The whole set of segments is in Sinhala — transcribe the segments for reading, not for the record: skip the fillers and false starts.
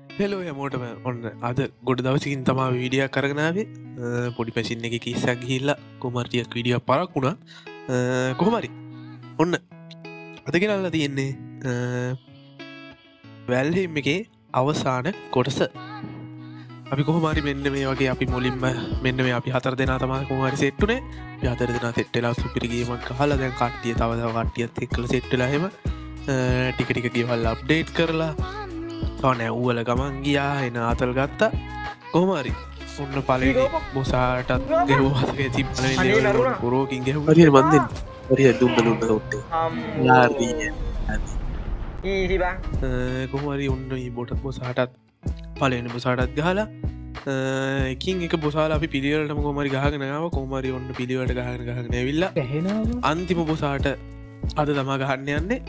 හෙලෝ යමෝටම ඔන්න අද ගොඩ දවසකින් තමා වීඩිය කරගෙනාවේ පොඩි පැසින්න එක කිස්සක් ගිහිල්ලා කොමර්ටියක් විඩිය පරක් වුණා කොහොමරි ඔන්න අදගෙනල්ල තියෙන්නේ වැල්හෙම් එකේ අවසාන කොටස අපි කොහමරි මෙන්න මේ වගේ අපි මුලින්ම මෙන්න මේ අපි හතර දෙනා තමා කොහරි සෙට්ටුනේ යතර දෙනා සෙට්ටලා සුපිරිගේමක් හල දැන් කට්ටිය තවද කට්ටියත් එක්කල සෙට්ටලහෙම ටිකටික ගෙවල් අප්ඩේට් කරලා නැව්වල ගමන් ගියා එන අතල් ගත්තා කොහමරි ඔන්න පලේ බොසාටත් ගෙවවාසක තිබල පුරෝකින් ගෙහ හරිය මන්දෙන් හරිය දුම්බලුන්න ඔට්ටේ කොහමරි ඔන්න බොටත් බොසාටත් පලන බොසාටත් ගහලා එකින් එක බොසාල අපි පිළිවලටම කොමරි ගහගෙනාව කොමරි ඔන්න පිළිවට ගහන ගහන ඇවිල්ල අන්තිම බොසාට අද තමා ගහන්න යන්නේ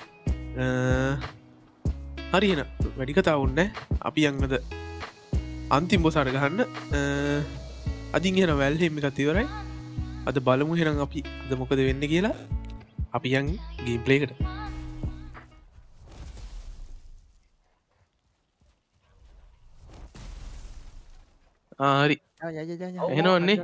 හරිහෙන වැඩිකතා ඔන්න අපි අංගද අන්තිම් බොසාට ගහන්න අදින් හෙන වැල්හෙම එකතිවරයි අද බලමු හෙනම් අපි අද මොකද වෙන්න කියලා අපි යන් ගේම්පලේකට ආරි එනවන්නේ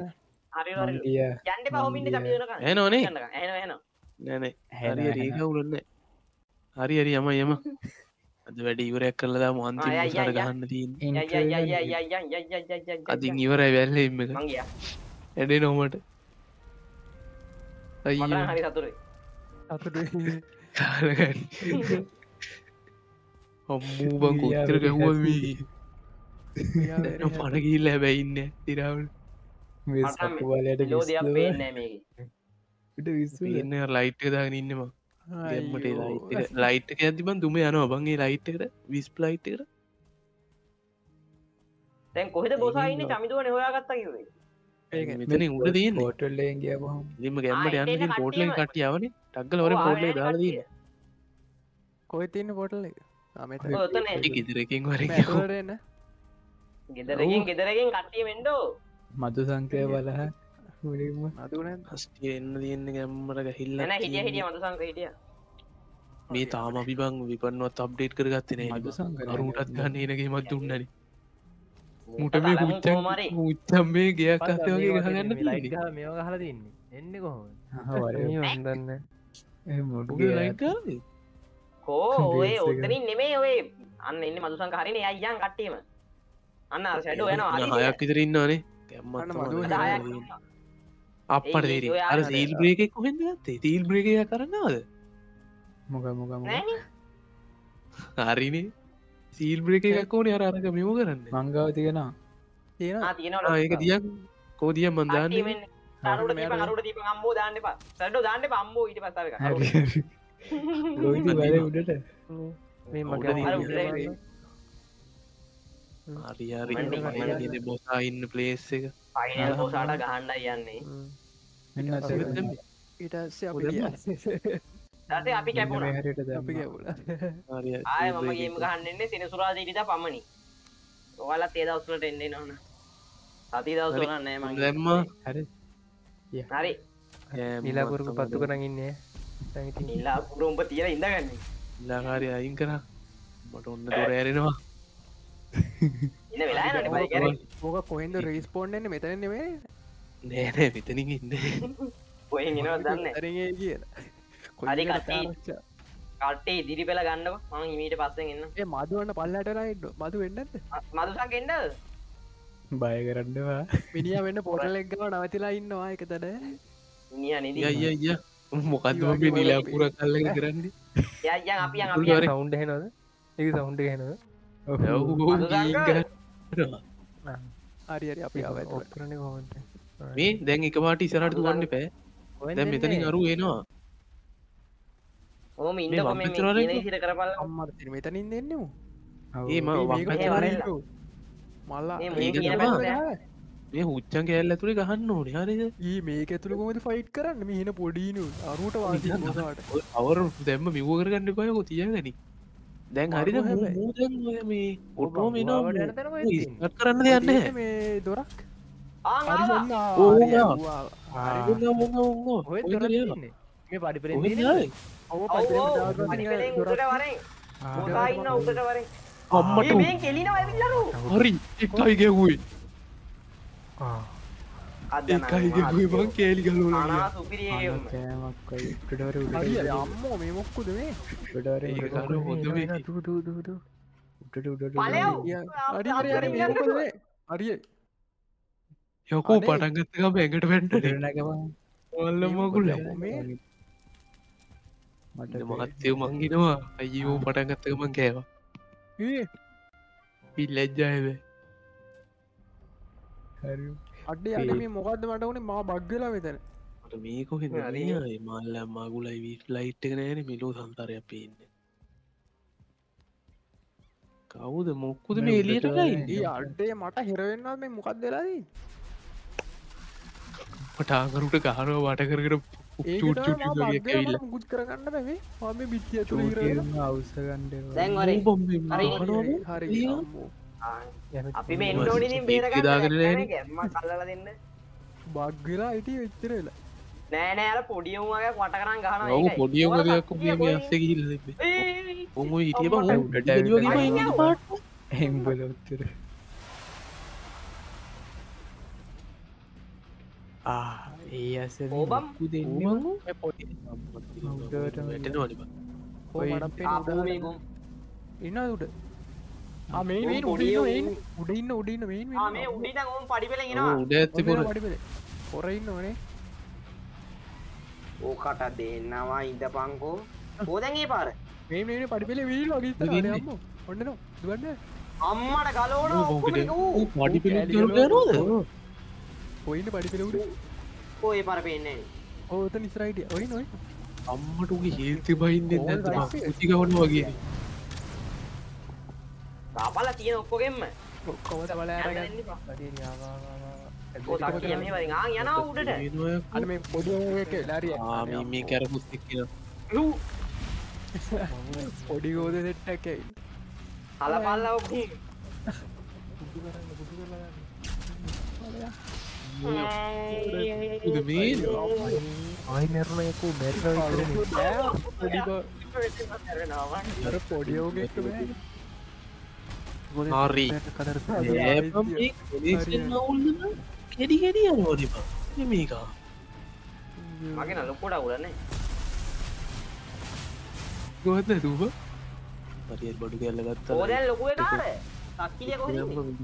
එනෝනේ නැන හැරිය රේකවුලන්න හරි හරි යම යම අද වැඩ ඉවරයක් කරලදා මොහන්ති සට ගහන්න තින් අතින් ඉවරයි වැල්ල එම එක ඇඩේ නොමට හොම්මූ බං කොත්තර ගැහුවමී පණගිල්ල හැබැයින්න තිරාවල් ඉන්න ලයිට් දාගෙන ඉන්නවා ලයිට් එක ඇතිබන් දුම යනවා බන්ගේ ලයිට්කට විස් ලයිට්කට තැන් කොහෙද බොසායින්න චමිදුවන හොයාගත්තා කිවේ මෙතන උඩ තියන්න පෝටල්ලෙන් ගිය ම ගැම්මට යන්න පෝට්ලෙන් කටියාවන ටක්ගල වර පෝට්ල දාලදී කොයි තියන්න පොටල්ල ඉදිරකින් වර රන්න ගෙදරකින් ගෙදරකින් කට්ටිය වෙන්ඩෝ මදු සංකය බලහ මුලින්ම අදුන හස්ටිය එන්න තියන්න ගැම්මට ගහිල්ල හිටිය හිටිය මතු සංක හිටිය මේ තාම අපි බං විපන්වත් අප්ඩේට් කරගත්තනේ අරුටත් ගන්න ඒනගේ මත් දුන්නන මුට මේ උච්චම් මේ ගයක් අත වගේ ගහගන්න මේ ගහල තින්නේ එන්න කොහොම හොඳන්න කෝ ඔය ඔත්තනින් නෙමේ ඔය අන්න එන්න මතු සංක හරින අයියන් කට්ටීම අන්න සැඩෝ යන හයක් විතරඉන්නවානේ ගැම්මත් අපට තේර අර සීල් බ්‍රේකෙක් කොහෙද ගත්තේ තීල් බ්‍රේකය කරන්නවාද මොක මොක හරිනේ සීල් බ්‍රේක එකක් ඕනේ අර අරක මෙම කරන්න මංගාව තියෙනවා ඒක දියක් කෝදිය මන්දාන්න රුට දීප අම්බෝ දාන්න පා සැඩෝ දාන්න පම්බෝ ඉට පස්සාව ලොයි උඩට මේ මග හරි බොසා ඉන්න පලේස් එක පයිනල් පෝසාට ගහන්ඩ යන්නේ දත අපි කැපුණ ආය මම ගේම ගහන්නන්නේ සිනසුරාදීරිත පමණි ඔයාලත් ඒ දවස්ලට එන්නේ නොන සති දවසුල නෑ ම දැම්ම හරි හරි නිලාපුරක පත්තු කරන්න ඉන්නේ නිල්ලා පුරුම්ප තියර ඉඳගන්න ඉල්ලාකාරය අයින් කර මට ඔන්න දොර ඇරෙනවා ඉන්න වෙලා බයිකර ඕක කොහෙන්ද රේස්පෝන්්න්න මෙතන නෙවේ නෑනෑ මෙතනින් ඉන්න පොහ දන්න ඇරගේ කිය හරි කට්ටේ ඉදිරි පෙළ ගන්න මං හිමීට පස්සෙන් එන්න ඒ මදුවන්න පල්ලටරයින්න මතු වෙන්නද මදුසන්ගෙන්ඩ බය කරන්නවා මිනිිය වෙන්න පොටලෙක්ගව නවතිලා ඉන්නවා එක තට අය මොකක්ද නිලාපුර කල්ල කරන්න යන් අපි සෞන්් හෙනද ඒ සෞන්් හෙනද හරි අපි අවරන කොමට මේ දැන් එක පාට ඉසරට තුවන්න පෑ දැ මෙතනින් අරු එනවා ඕම ඉන්න සිර කරපල අම්මර මෙතනින් දෙන්නවා ඒ මල්ලා මේ හුච්චන් කෑල්ල ඇතුළේ ගහන්න ඕනේ හරිද ඒ මේක ඇතුළ කොමද ෆයිට් කරන්න මෙහෙන පොඩීනු අරුට වාට අවර දැම්ම මිව කරගන්න පයකො තියගනි දැන් හරිද මේ ඔටෝ මෙනවා කරන්න දෙයන්න මේ දොරක් මේ පඩිපරෙන් ඉන්න උකට වරෙන් අම්මට මේ කෙලිනවා ඇවිල්ලාලු හරි එකයි ගැව්වේ අද එකයි ගැව්වේ මං කෑලි ගලවලා අනා සුපිරියම කෑමක් උඩට අම්මෝ මේ මොක්කුද මේ උඩට ඒක ගන්න හොඳ මේ හරිය යකෝ පටන් ගත්ත ගම ඇඟට වැටෙන්නේ නැගම වල්ල මගුල මේ මහත්තයෝ මං හිනවා අයියෝ පටන් ගත්ත ගමන් කෑවා පිල්ලැජ්ජායද අඩේ අඩ මේ මොකක්ද මට වනේ මා බග්ගලා වෙතන මේක මල්ල මගුලයි වී ලයිට් එක නෑන මිලෝ සන්තරයක් පේන්න කවුද මොක්කුද මේ එලියට ගයි අඩේ මට හිරවෙන්නත් මේ මොකක් දෙලාදී පටාකරුට ගහනුව වට කර ඒවිල්ල ගුත් කරගන්න බැේ මම බිත්තිය තුළ අවසගන්ඩ දැන් වරේ හරි අපි මේ එන්ඩෝඩින් බේරගන්න දාගෙන ගැම්ම කල්ලල දෙන්න බග්ගලා අයිට වෙච්චරලා නෑනෑ අර පොඩියමුවගේ වට කරන් ගහන ඔහු පොඩියෝගයක් අස්ස කිල්ල ඔම හිටිය බ පාට හෙම්බල උත්තර ඒ ඇස ඕබම් ඉන්න උට මේ උඩන්න උඩන්න මේ මේ උඩිට ඔවුන් පඩිපෙලෙනවා උඩ ඇත්තපුර හොරඉන්න ඕනේ ඕකට දෙන්නවා ඉද පංකෝ හෝදැගේ පාර මේ පඩිපෙල වීල් වගේ ඔන්න දුවන්න අම්මට ගලෝන පඩි පිල ඔයින්න පඩිපෙලවුට ඔය පර පෙන්නේ ඕත නිස්රයිට ඔයි නොයි අම්මටගේ හේල්ති බහින්න උතිගවන්න වගේ පාපල තියෙන ඔක්කොගෙන්ම ඔක්කොවත බල යන උඩට අන මේ පොඩි ලාරිය මේ කැරපුස් එක්කින පොඩිගෝද සෙට්ටැකයි හල පල්ල ඔක්කු ආයි නැරුණයකු මැර පොඩියෝගෙක්ට හරි කෙඩි ගෙඩිය නෝනිප මේකා මගෙන ලොකොඩ උලන්නේ ගොහත්න දූප පරිියත් බඩු කැල්ල ගත්ත ඕදැන් ලොකුව කාර තක්කිලිය කො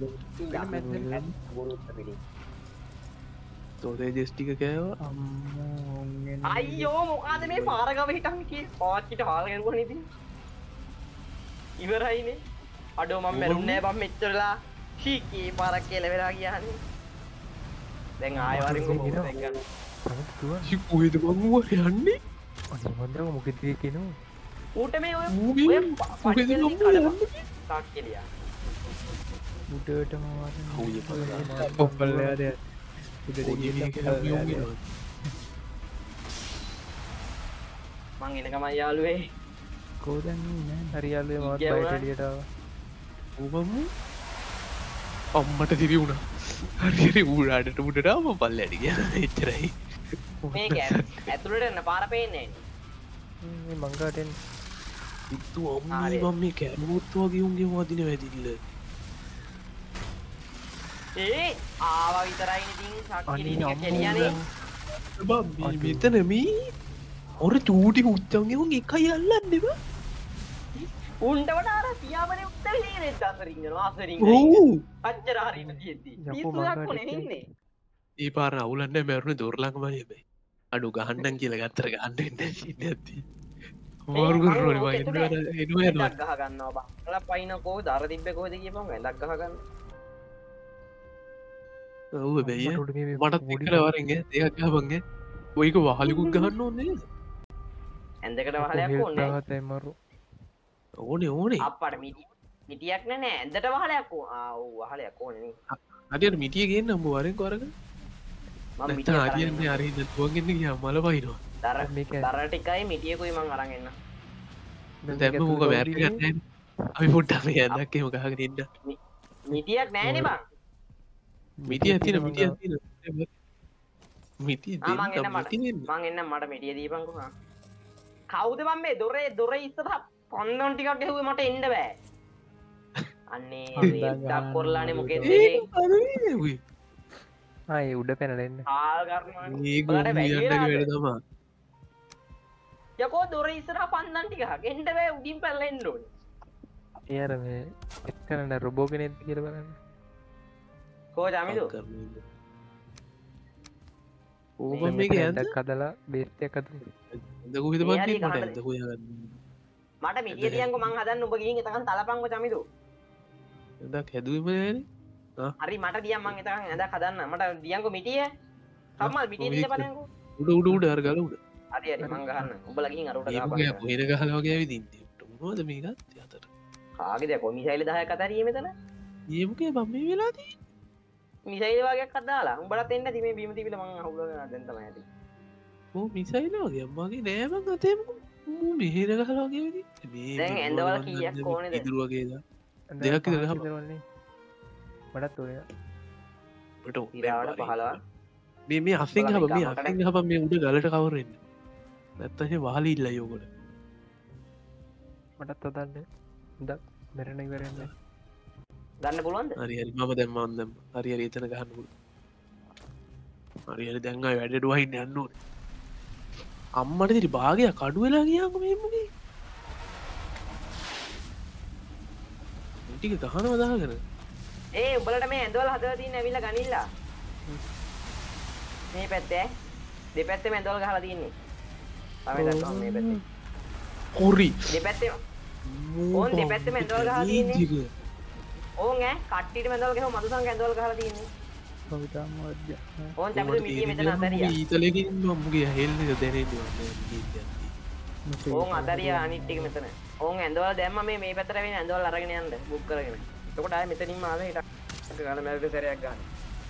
තෝදේ ජෙස්්ටික කෑවා අයියෝ මොකාද මේ පාරගම හිටන්කි පාච්චිට හාල්ගරුව නති ඉවරයිනේ අඩෝ මම මැරුන්නෑ බම් මෙච්චරලා ශීකී පාරක් කෙලවෙලා කියහන්නේ දැන් ආයවරින් පුහද බංුව යන්නේ අසමන්දව මොකෙතිය කෙනවා ඌට මේ ඔය තාක්කෙලියා උඩට ඔපල්ලද මං එනකම යාලුවේ කෝදන්න හරියාලුවේ මත් බයිටලියට ඔබම අම්මට තිරි වුණා හරි ඌඩට උඩටම පල්ල ඇඩි කිය එච්චරයි මේක ඇතුළට එන්න පාර පේන්නේ මංගාටෙන් ඉත්තු අම්මී බම් මේ කැරමුත්තුවගේ උන්ගේ වදින වැදිල්ල ඒ ආවා විතරයි ඉතින් සක්කිලි කෙලියනේ මෙතන මේ ඔර චූටි උච්චන්ගේ උන් එකයි අල්ලන්නෙම උන්ටවට අර පියාඹනේ උත්තරීනේ දසරින් යනවා අසරින් අච්චර හරිම තියෙද්දි පිස්සුවක් කොනේ ඉන්නේ ඒ පාර අවුලන්නේ මැරුණේ දොරලංගම නෙමෙයි අඩු ගහන්නම් කියලා ගත්තර ගන්න ඉන්නේ ඉඳි මාරු කරනවනේ මම එනවා ගහ ගන්නවා බං ඔයාලා පයින්කෝ දර තිබ්බේ කොහෙද කියපන් වැලක් ගහ ගන්න ඔව් බෙය මටත් එක්කල වරෙන් දෙයක් ගහපන්ගේ ඔයක වහලිකුත් ගහන්න ඕනේ ඇඳකට වහලයක් ඕනේ ඕනේ අප්පට මිටියක් නෑ ඇඳට වහලයක් ඔව් වහලයක් ඕනේ නේ හරියට මිටිය ගේන්න අම්බ වරෙන් කරග මම මිටිය හරියන්නේ හරි තුවන්ගෙන්න ගියා මල පයින්නවා දර ටිකයි මිටියකුයි මං අරන් එන්න දැම්ම මොක වැරි ගන්න අපි පොඩ්ඩක් මේ ඇඳක් එහෙම ගහගෙන ඉන්න මිටියක් නෑනේ බං මිටිය තියෙන මිටිය මං එන්න මට මිටිය දීපන්කෝ කවුද මම මේ දොරේ ඉස්සරහ පොන්දොන් ටිකක් ගැහුවේ මට එන්න බෑ අන්නේ දක් කොරලානේ මොකෙද ආයේ උඩ පැනලෙන්න හාල් කරනවා ඒ වැඩ තමා යකෝ දොර ඉස්සරහ පන්දන් ටික ගෙන්ඩ බෑ උඩින් පැල්ලෙන්න ඕනේ එයාර මේ එක්කනට රොබෝ කෙනෙත් කියර බලන්න කෝ ජමිදු ඕම මේක ඇද කදලා බේස්තයක් අත දකුහිත පත් මට ඇදකු මට මිටිය තියන්ක මං හදන්න ඔබ ගිහින් එතකන් තලපංග චමිදු දක් හැදුවම හරි මට දියම් මං එතකන් ඇද හදන්න මට දියන්ක මිටිය සම්මල් මිටිය දිය පනයකු උඩ උඩ උඩ අර ගල උඩ හරි හරි මං ගහන්න ඔබ ලගින් අරුට පොහෙන ගහලවගේ විදින්නේ මොද මේකත් අතර කාගෙද කොමිසයිල 10ක් අතරියේ මෙතන ඒමකේ බම් මේ වෙලාදී මිසයිල් වගේ අදාලා උඹලත් එන්න තිබේ බීම තිබිල මං අහුලගෙන දැන් තමයි ඇති ඕ මිසයිල් වගේ අම්මගේ නෑමන් අතේම මෙහෙර ගහලවගේ විදි දැන් ඇඳවල කීයක් ඕනේද ඉදුරු වගේද දෙයක් ඉදර ගහ දරන්නේ මටත් ඔය බට ඉරාවට 15 මේ අසිං හබ මේ අසිං හබ මේ උඩ ගලට කවරෙන්න නැත්තහ වාලි ඉල්ල යෝගොල මටත් අදන්න ද මෙරණ ඉවරන්න ගන්න පුළුවන්ද හරි හරි මම දැම්මන් දැම් හරි හරි එතන ගහන්නපුල හරි හරි දැන්ගයි වැඩඩුවහින්න යන්න ඕන අම්මට තිරි භාගයක් කඩු වෙලා ගියාක මෙමගේ ටික ගහන වදාගෙන ඒ උඹලට මේ ඇඳවල හදලා තියෙන ඇවිල්ලා ගනිල්ලා මේ පැත්තේ දෙපැත්තේ ඇඳවල ගහලා තියෙන්නේ තමයි දැක්කම මේ පැත්තේ කොරි දෙපැත්තේ ඕන් දෙපැත්තේ ඇඳවල ගහලා තියෙන්නේ ඕන් ඈ කට්ටියට ඇඳවල ගහව මදුසංග ඇඳවල ගහලා තියෙන්නේ කවිතාම වද්‍ය ඕන් තමයි මිටිය මෙතන අතරියා ඊතලකින් මම්ගේ හෙල්ලේ දැනෙන්නේ ඕන් අතරියා අනිත් ටික මෙතන ඕන් ඇඳවල දැම්ම මේ පැත්තට වෙන ඇඳවල අරගෙන යන්න බුක් කරගෙන එතකොට ආයෙ මෙතනින්ම ආවේ හිට ගාන මැරෙට සැරයක් ගන්න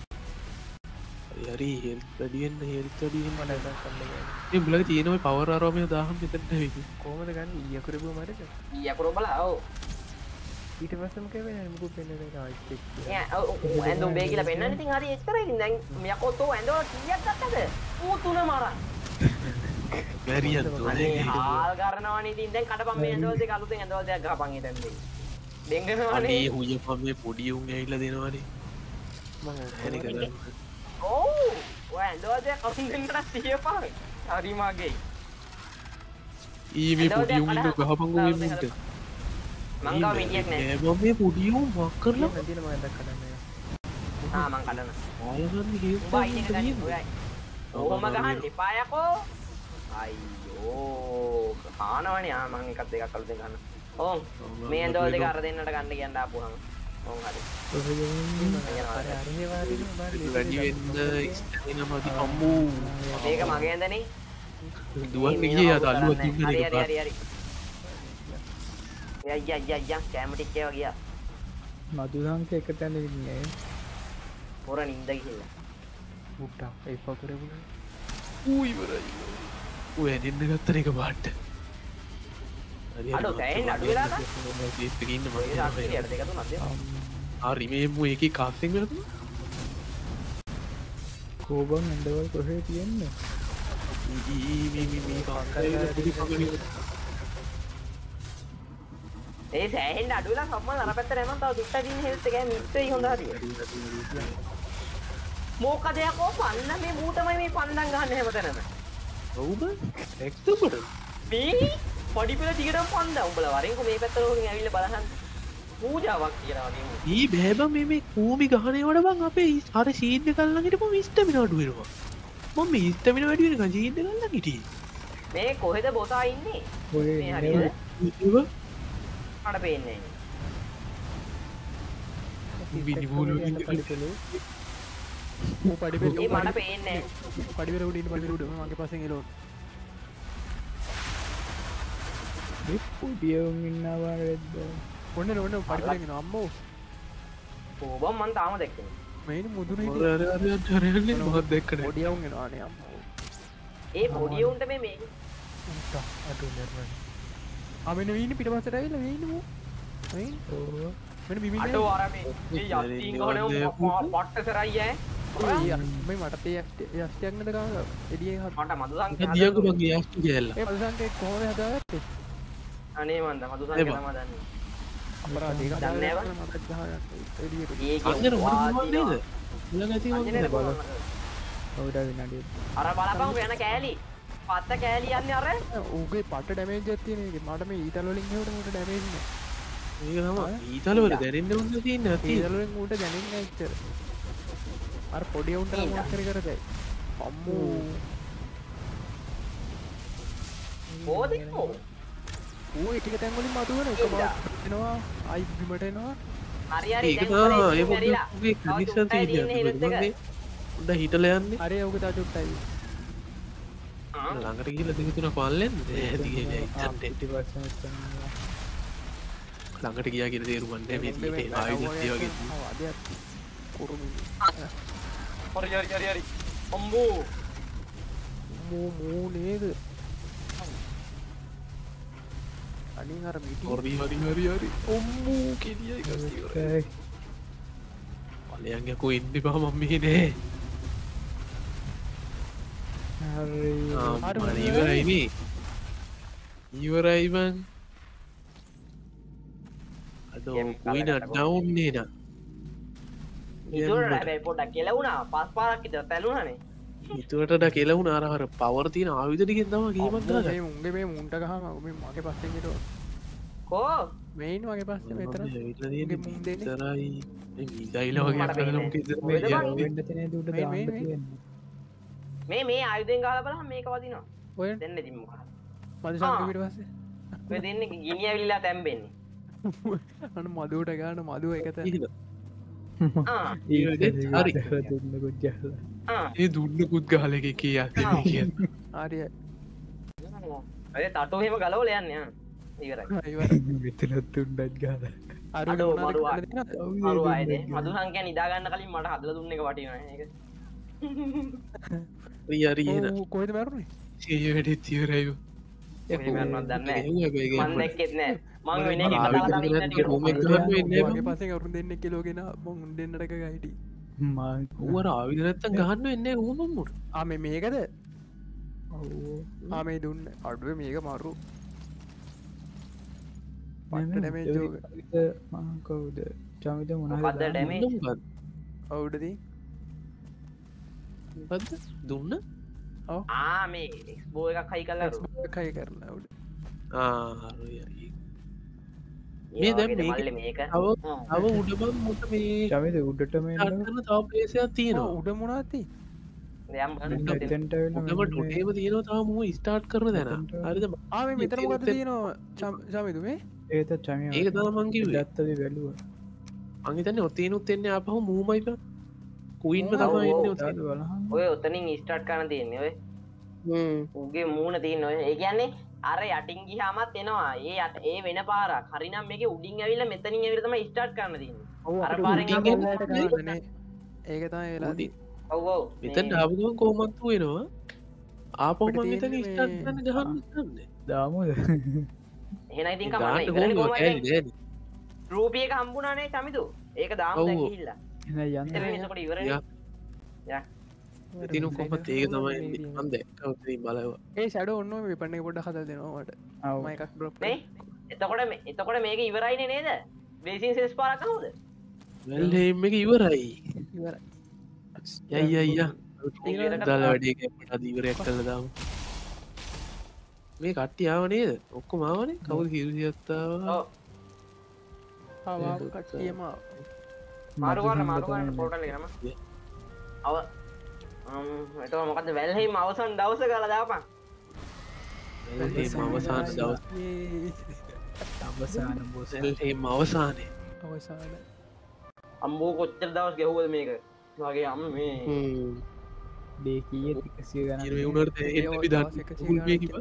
හරි හෙල් වැඩියෙන් හෙල් වැඩියෙන් මට මේ බුලක තියෙන ඔය පවර් ආරෝමය 1000 මෙතනට වෙයි කොහමද ගන්න ඊය කරපුව මරද යකරෝ බලා ඔව් ඊට පස්සම කැවෙන්නේ මොකෝ පෙන්නන එක ආයිත් යා ඔව් ඇඳුම් බේ කියලා පෙන්නන්න ඉතින් හරි එච්චරයි ඉතින් දැන් යකෝ තෝ ඇඳවල කීයක් ගත්තද ඌ තුන මරන් මැරියන් තුනේ හාල් කරනවනේ ඉතින් දැන් කඩපම් මේ ඇඳවල දෙක අලුතෙන් ඇඳවල දෙක ගහපන් ඊටන් දෙංගනවනේ අනේ හුය පම්මේ පොඩි උන් ඇවිල්ලා දෙනවනේ මම හරි කරන්න ඔව් ඔය ඇඳවල දෙක කවුන් දෙන්නට සියපන් හරි මගේ මේ පොඩි උන් ඉන්න ගහපන් ඔය මුන්ට මං ගාව මිටියක් නැහැ මම මේ පොඩි උන් වක් කරලා නැතින මම දැක් කඩන්නේ මං කඩන ආලගන්න හේතු උඹ අයින් එක ගන්න ඔයයි ඕම ගහන්න එපා යකෝ අයියෝ කානවනේ මං එකක් දෙකක් අලුතෙන් ගන්න ඕන් මේ ඇඳවල දෙක අර දෙන්නට ගන්න කියන්න ආපුවම ඕන් හරි වැඩි වෙන්න ස්ටැමිනා මදි අම්මෝ මේක මගේ ඇඳනේ දුවන්න ගියේ අද අලුවත් දුන්නේ හරි හරි හරි යයියා කැම ටික ඒවා ගියා මදුසංක එක තැන ඉන්නේ පොර නින්ද ගිහිල්ලා උට්ටා ඒ ෆකරේ ඌ ඉවරයි ඌ එදින්න ගත්තන එක පාට අඩෝ සෑහෙන් අඩු වෙලාද ඉන්න ඔය රාත්‍රියේ යට දෙක තුනක් දෙන්න හරි මේ මු එකේ කාස්ටිං වෙලා තියෙනවා කෝබන් ඇඳවල කොහේ තියෙන්නේ මේ කාස්ටිං පොඩි පගණි ඒ සෑහෙන් අඩු වෙලා සම්මල් අර පැත්තට යනවා තව දුට්ටා දින හෙල්ත් එක මිත්‍රයි හොඳ හරියට මොකද යකෝ පන්න මේ මූ තමයි මේ පන්දන් ගහන්න හැමතැනම ඔව්ද එක්ස්පර්ට් මේ පොඩි පෙළ දිගටම පන්ද උඹලා වරින්කෝ මේ පැත්තට උන් ඇවිල්ලා බලහන් පූජාවක් කියලා වගේ ඊ බෑබ මේ කූමි ගහනේවට බං අපේ අර සීන් එක අල්ලන් හිටපුවම ස්ටැමිනා අඩු වෙනවා මම මේ ස්ටැමිනා වැඩි වෙනකන් සීන් එක අල්ලන් හිටියේ මේ කොහෙද බොතා ඉන්නේ මේ හරියද මට පේන්නේ විනිබෝල ඌ පඩිපෙල ඒ මට පේන්නේ පඩිපෙල උඩ ඉන්න පඩිපෙල උඩ මගේ පස්සෙන් එළෝ පොඩියවුන් ඉන්නවා වෙද්ද ඔන්න ඔන්න පඩිපෙලෙන් එනවා අම්මෝ ඕබම් මන් තාම දැක්කේ මේනි මුදුන අර මම දැක්කනේ පොඩියවුන් එනවා අනේ අම්මෝ ඒ පොඩි උන්ට මේ උට්ටා අඩු නර්වන ආවෙන වෙන්නේ පිටපස්සට ඇවිල්ලා වෙන්නේ මෝ වෙන්නේ ඕ මෙන්න බිමින් අඩෝ අර මේ යස්ටින් ගහනේ පට්ට කරයි ඈ මේ මට යස්ටියක් නේද ගාන එඩියේ මට මදුසංක දියක මගේ යස්ටි කියලා ඒ මදුසංකේ කොහොමද හදාගත්තේ අනේ මන්ද මදුසංක තමයි දන්නේ අපරාධයක දන්නේ නැව. මට ගහගන්න එළියට ඒකේ අංජන වාදිනවා. මොනවද ඊළඟ ඇති අංජනේ වගේ බලන්න. ඔවුට විනාඩිය අර බලපන් යන කෑලි. පත්ත කෑලි යන්නේ අර. ඌගේ පට ඩැමේජ් එකක් තියෙන එක මට මේ ඊතල වලින් හෙවට මට ඩැමේජ් නෑ ඒක තමයි ඊතල වල දැනෙන්න උන්න තියෙන නැති ඊතල වලින් ඌට දැනෙන්නේ නැහැ එච්චර අර පොඩි උන්ට මොකක් කර කරදයි අම්මෝ ඕදිකෝ. ඌ එක තැන් වලින් මතුවෙන එක එනවා අයි බිමට එනවා හරි හරි ඒක දැන් තමයි ඔය ඒ මැරිලා. පොඩ්ඩක් කනිස්සන් තියෙන්නේ උඩ හිටලා යන්නේ අරේ ඔක තාජුට්ටයි ළඟට ගිහලා දෙක තුනක් වල්ලෙන් දිගේ ඉතින් පිටිපස්සෙන් ළඟට ගියා කියලා තේරුම් ගන්න මේ මේ ආයුධ ඒ වගේ අදයක් කුරුමි හරි හරි හරි හරි. අම්බෝ. මෝ නේද අනින් අර මිටි හරි ඔම්මෝ කෙලියයි ගස්ති කරේ පලයන් යකෝ ඉන්න බා මම මේ නේ හරි ඉවරයිනේ ඉවරයි බං අද කුයින ඩවුන් නේද ඉතුරුට හැබැයි පොඩ්ඩක් කෙලවුණා. පස් පාරක් විතර තැළුණානේ. ඉතුවටට කෙලවුණ අරහර පවර තියෙන ආයුධටිකින් තම කීමක් දාගන්න මේ උන්ගේ මේ මුන්ට ගහම මේ මගේ පස්සෙන් හිටුවා කෝ මේන් වගේ පස්සේ මෙතන උන්ගේ මුන් දෙන්නේ තරයි මීගයිල වගේ මේ ආයුධෙන් ගහලා බලන්න මේක වදිනවා. ඔය දෙන්න ඉතින් මොකද? මද සංක ඊට පස්සේ ඔය දෙන්නේ ගිනි ඇවිලිලා තැම්බෙන්නේ. අන්න මදුවට ගන්න මදුව එකත ආ හරි ඒ දුන්නකුත් ගහල එක කිය කිය ආරිය අය තටු එහෙම ගලවල යන්නේ ආ. ඉවරයි. විතලත්තුන්ඩත් ගාල අඩෝ මරුවා. මරුවා අයද මදු සංඛ්‍යා නිදා ගන්න කලින් මට හදලා දුන්න එක වටිනවා ඒක. රියරිය කොයිද මැරුණේ ඒ වැඩ තිවරයු මන් දැක්කෙත් නෑ මං වෙන එක කතාලා තමයි ඉන්න ටික. මගේ පස්සේ කවුරුන් දෙන්නෙක් කිලෝගෙන මං උන් දෙන්නට එක ගහිටි ඌර ආවිදනත්තන් ගහන්න එන්නේ ඌමමුට ආ මේ මේකද ආ මේ දුන්න අඩුව මේක මරු පට ඩැමේජ් කවුද චමිත මොකද්ද ඩැමේජ්? අවුඩදී දුන්න ආ මේ එක්ස්බෝ එකක් හයි කළා. කයි කරලා අවුඩ මේ දැන් ඒකේ මේක මල්ලේ මේක. අව උඩබම් මුට මේ චමිත උඩටම කරන තව පේසයක් තියෙනවා උඩ මොනාති දැන් බලන්න එතෙන්ට උඩම ටොටේම තියෙනවා තව මූ ස්ටාර්ට් කරන දැන හරිද ආ මේ මෙතන මොකද තියෙනවා චමිතු මේ ඒත චමිය ඒක තමයි මං කිව්වේ දත්තද වැලුව අංගිතන්නේ ඔතේනුත් එන්නේ ආපහු මූමයි බං කුයින්ම තමයි එන්නේ ඔතේ බලහන් ඔය ඔතනින් ස්ටාර්ට් කරන්න තියෙන්නේ ඔය. උගේ මූණ තියෙන ඔය. ඒ කියන්නේ අර යටින් ගියාමත් එනවා. ඒ වෙන පාරක්. හරිනම් මේකේ උඩින් ඇවිල්ලා මෙතනින් ඇවිල්ලා තමයි ස්ටාර්ට් කරන්න තියෙන්නේ. අර පාරෙන් ඒක තමයි වෙලාදී ඔව් ඔව්. මෙතන ආපුවම කොහොමද වෙනවා ආපහු මං මෙතන ස්ටාර්ට් කරන්න ගහන්න ඉන්නේ දාමුද එහෙනම් ඉතින් කමන්නේ ගාන්න ඉවරනේ කොහොමද කොහමද? කෑලි රූපී එක හම්බුණානේ චමිතු. ඒක දාමු දැන් ඔව්. ගිහිල්ලා. එන යන්න එතන එතකොට ඉවරනේ. යා. යා. ඉතින් කොහොමද ඒක තමයි එන්නේ මන් දැක්කා උතේ බලව ඒ ෂැඩෝ ඔන්න විපන්න එක පොඩ්ඩක් හදලා දෙනවා මට මම එකක් ඩ්‍රොප් මේ එතකොට මේක ඉවරයිනේ නේද? බේසින් සෙල්ස් පාරක් අහුද? වෙල් හේම් එක ඉවරයි ඉවරයි යයි අයියා ඊළඟට දාල වැඩේ කැපට අද ඉවරයක් කළා දාමු මේ කට්ටිය ආව නේද ඔක්කොම ආවනේ කවුද හිරුසියත්තාව ඔව්. ආවා කට්ටියම මාරු ගන්න පෝටල් එක නම. අව එතකොට මොකද්ද වැල්හෙයිම අවසන් දවස ගාලා දාපන්. වෙල් හේම් අවසාන දවස් අවසාන බොස වෙල් හේම් අවසානේ අවසාන අම්බෝ කොච්චර දවස් ගෙවුවද මේක? වගේ අම්මේ. ඩේ කීය 100 ගණන් ඉර උනට එන්න විදන්න මුල් මේ කිව්වා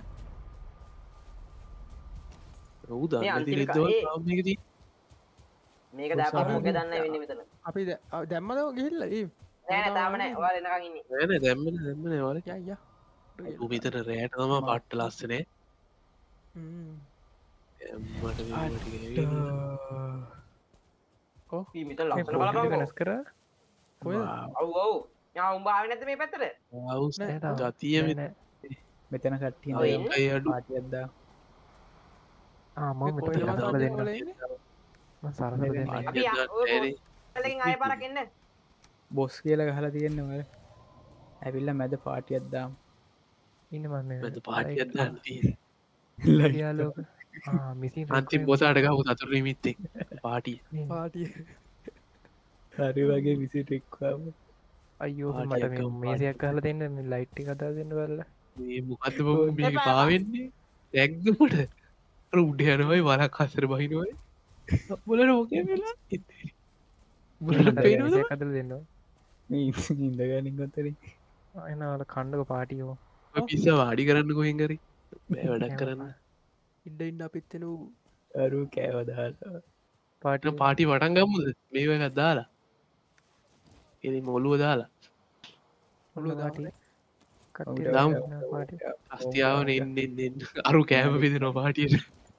ඔව් මේ දන්න අන්තිම දිරෙද්දවල් ඒ- තාම මේක තියෙන්නේ මේක දාපන් මොකද දන්නේ වෙන්නේ මෙතන. අපි දැම්මද ගිහිල්ල ඒ නෑ නෑ තාම නෑ. ඔයාලා එනකන් ඉන්නේ. නෑ නෑ දැම්මනේ වල ය ඌ මෙතන රෑට තමයි පට්ට ලස්සනේ මට ඊ මෙතන ලස්සන බලපන්කෝ. වෙනස් කර කොය ඔව් ඔව්. යා උඹ ආවේ නැද්ද මේ පැත්තට? ගතිය මෙතන කට්ටිය ඔය ඉන්නේ. අඩු පාටියක්දා ආම සරල දෙන්න අපි ලකින් අය පරක් එන්න බොස් කියල ගහලා තියෙන්න වල ඇවිල්ල මැද පාටියත් දාම් ඉන්න මන්න පාටියක් යාලෝක මිසි අන්තිම් බොසාට ගහු සතුර මිත්තේ පාටිය පාටිය හරි වගේ විසිටෙක්වාම අයෝ මට මේසයක් කහල දෙන්න ලයිට්ටි කතා දෙන්න වෙල්ල මොකත මේ පාවෙන්නේ දැක්දමට උඩ යනවයි වලක් කසර බහිනුවයි බොල රෝක වෙලා කතල දෙන්න ඉදගනින් ගොතරි එනල කණ්ඩක පාටියෝ පිස වාඩි කරන්න කොහෙන්ගරි බෑ වැඩක් කරන්න ඉඩ ඉන්න අපිත්තන වූ අරු කෑවදාල පාට පාටි වටන් ගම්මුද මේවකත් දාලා එ මොලුව දාලා අස්තියාවන එන්න අරු කෑම පිදෙන පාටියට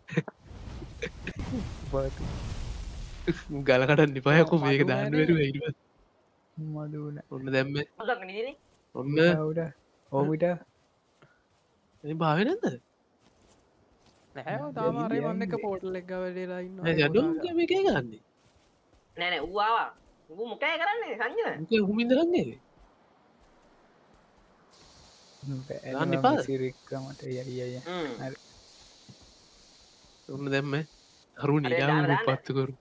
ගලකට නිපායකු මේක දාන්නවරු ඉව මදුන ඔන්න දැම්ම ඔන්න ඕවිට භාවනද නෑ තාමාරය වන්න එක පෝටල් එක වැඩලා ඉන්න ජඩු මේක ගන්නේ නෑන ඌවා ඌ මොකෑ කරන්නේ සංජන හුමින්දරන්නේ සිරික්කමට යයි ඔන්න දැම්ම හරු නිලාම පත්තුකරු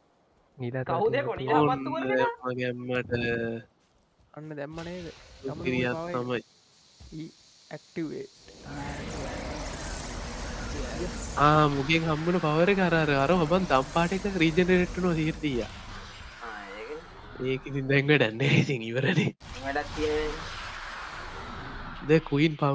ගැම්මට අන්න දැම්මනේද කිරියත් තමයි ඇක්ටවේ මුගෙන් හම්බන පවර කරර අර ඔබන් දම්පාටක රීජනරෙට්ට නො සිහිතිය ඒක ඉතින් දැන්ව ඩන්නේ ඉතින් ඉවරනේ ද කුයින් පව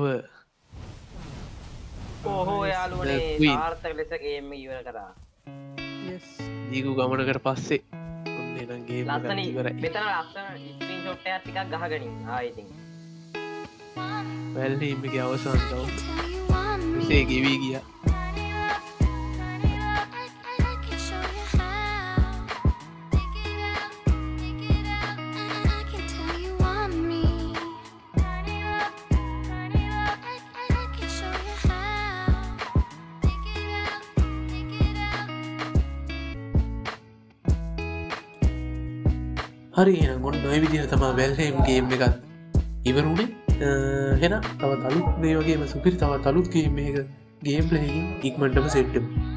ඕහෝ යාලුවනේ ආර්ථක ලෙසගේම ඉවර කරා දීකු ගමනකට පස්සේ ඔන්නනගේ ලස්සන මෙතන ලස්සන ඉස්පින් ෂොට්ටයක් ටිකක් ගහගනින් ආයිතින් වැල්ලීමගේ අවසන් තව සේ ගෙවී ගිය හරි ගොන් නොය විදිහ තමා වැල්හම් ගේම් එකත් ඉවරුණේ හෙන තව තලුත් මේ වගේම සුපිරි තව තලුත් ගේම් එක ගේම් ලකින් ඉක්මටම සෙට්ටම